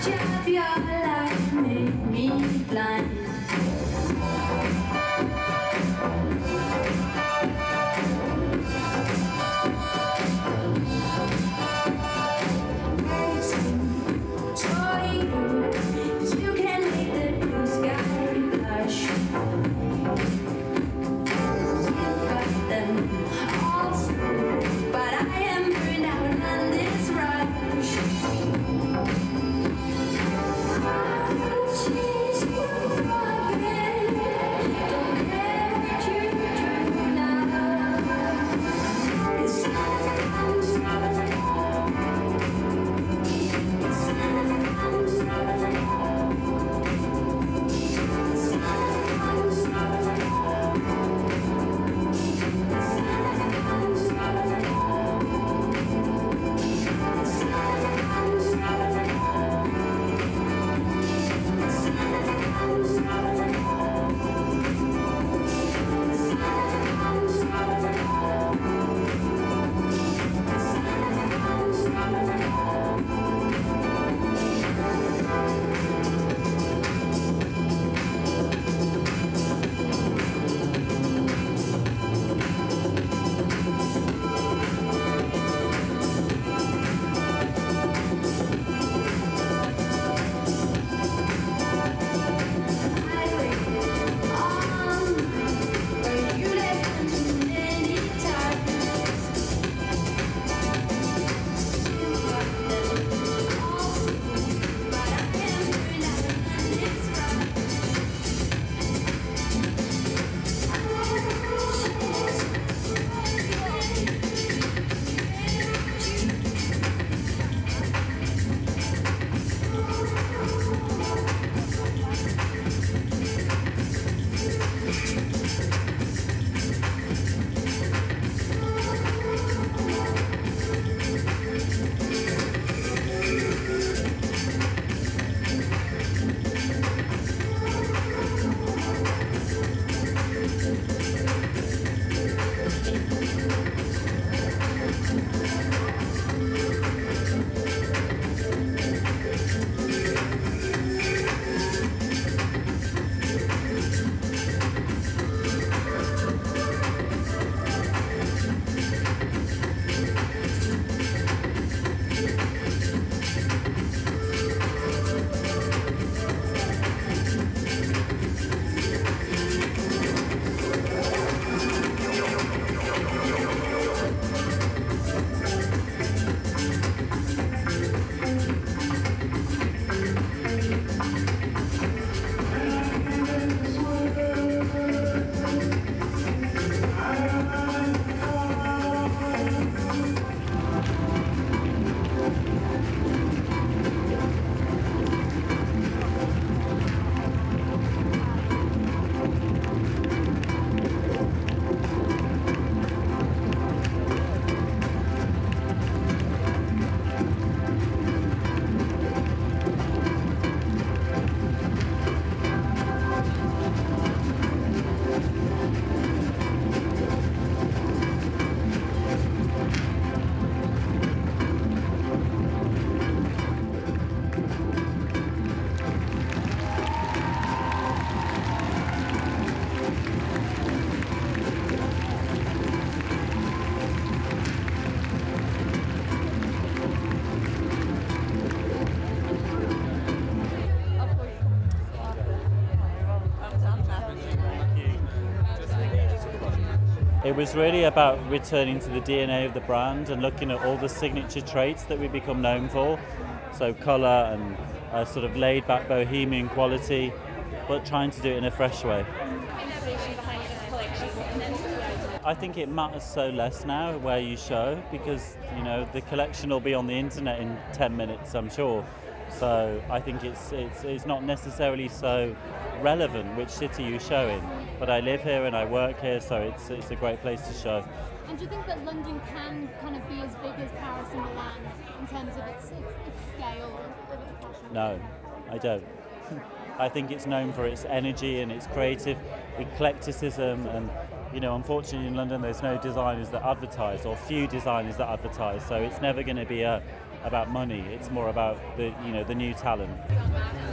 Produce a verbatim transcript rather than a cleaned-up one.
of your life made me blind. You can make the blue sky blush. You've got them all through, but I am burned out on this rush. I could chase you again. Don't care what you do now. It's sometimes It was really about returning to the D N A of the brand and looking at all the signature traits that we become known for. So colour and a sort of laid-back bohemian quality, but trying to do it in a fresh way. Inspiration behind this collection? I think it matters so less now where you show, because you know the collection will be on the internet in ten minutes, I'm sure. So I think it's it's it's not necessarily so relevant which city you show in. But I live here and I work here, so it's it's a great place to show. And do you think that London can kind of be as big as Paris and Milan in terms of its its, its scale of its fashion? No, I don't. I think it's known for its energy and its creative eclecticism, and you know, unfortunately in London there's no designers that advertise, or few designers that advertise, so it's never going to be a about money. It's more about the you know the new talent.